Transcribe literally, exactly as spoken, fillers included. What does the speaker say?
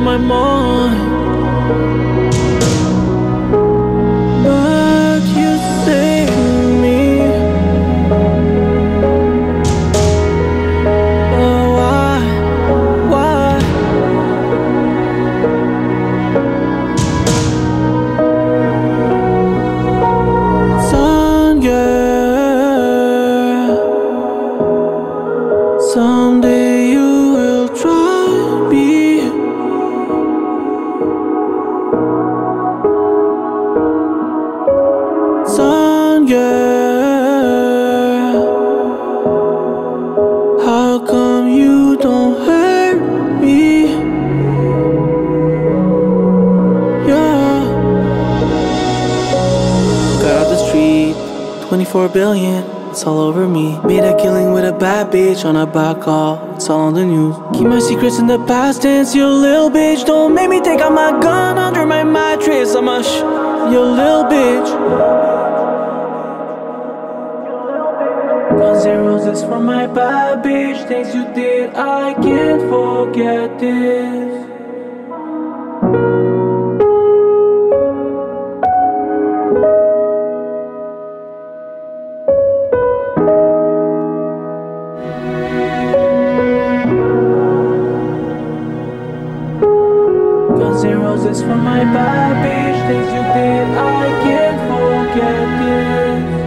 my mind. But you saved me. Oh, why, why? Sun girl, someday you will try me. Sun girl, how come you don't hurt me? Yeah. Got out the street, twenty-four billion, it's all over me. Made a killing with a bad bitch on a back call, it's all on the news. Keep my secrets in the past tense, you little bitch. Don't make me take out my gun under my mattress. I'm a sh, you little bitch. Guns and roses for my bad bitch. Things you did, I can't forget this. Guns and roses for my bad bitch. Things you did, I can't forget this.